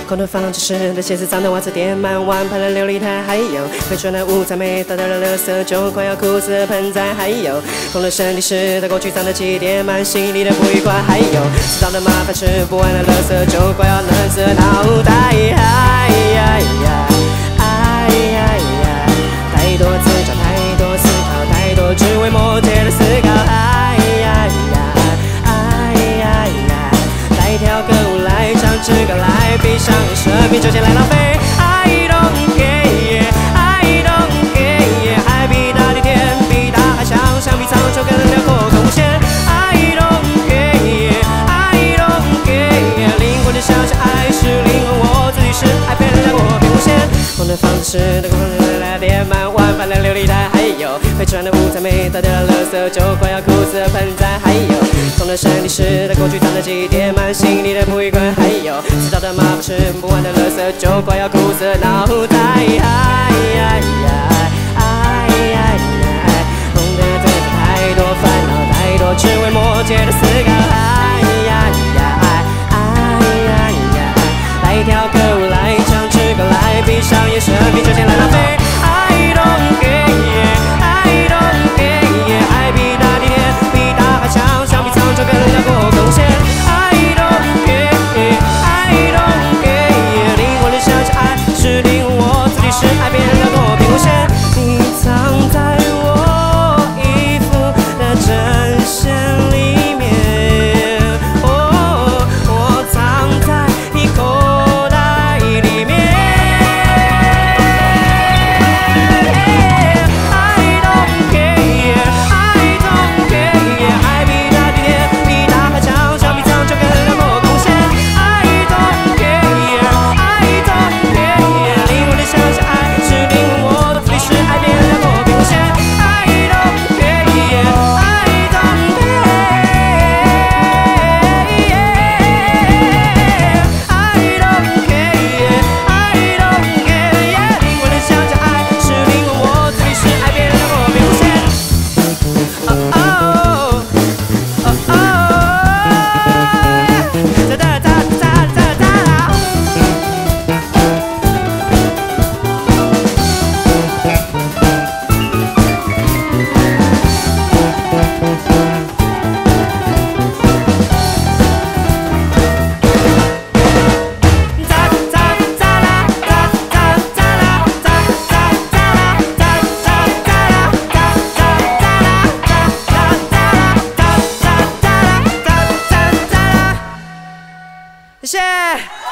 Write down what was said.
空的放置室的鞋子脏的袜子叠满碗盘的琉璃台，还有被穿的午餐没倒掉的垃圾就快要枯死的盆栽，还有空的身体室的过去脏的记忆叠满心里的不愉快，还有迟到的麻烦吃不完的垃圾就快要冷死的脑袋。太多自找，太多思考，太多只为摩羯的思考。来跳个舞，来唱支歌，来闭上眼，生命就先来浪费。I don't care, I don't care， 海比大地，天比大海，想象比苍穹更辽阔更无限。I don't care, I don't care， 灵魂的想象，爱是灵魂，我自己是爱，别人辽阔并无限。空的房子是的空的叠满碗盘的琉璃台，还有被吃完的午餐没倒掉的垃圾就快要枯死的盆栽，还有空的身体是的过去脏的记忆叠满心里的不愉快，还有迟到的麻烦吃不完的垃圾就快要枯死的脑袋。空的嘴巴太多烦恼，太多只为摩羯的思考。来跳个舞，来唱支歌，来闭上眼，生命就先来浪费。I don't care, I don't care， 爱比大地，天比大海，想象比苍穹更辽阔更无限。I don't care, I don't care， 灵魂的想象，爱是灵魂，我自己是爱，别人辽阔并无限。你藏在我衣服的针线里面，我藏在你口袋里面。I don't care, I don't care， 爱比大地，天比大海，想象比苍穹更辽阔更无限。I don't care, I don't care， 灵魂的想象，爱是灵魂，我的自己是爱，别人辽阔并无限。I don't care, I don't care， I don't care， 灵魂的想象，爱是灵魂，我自己是爱，别人辽阔并无限。谢谢。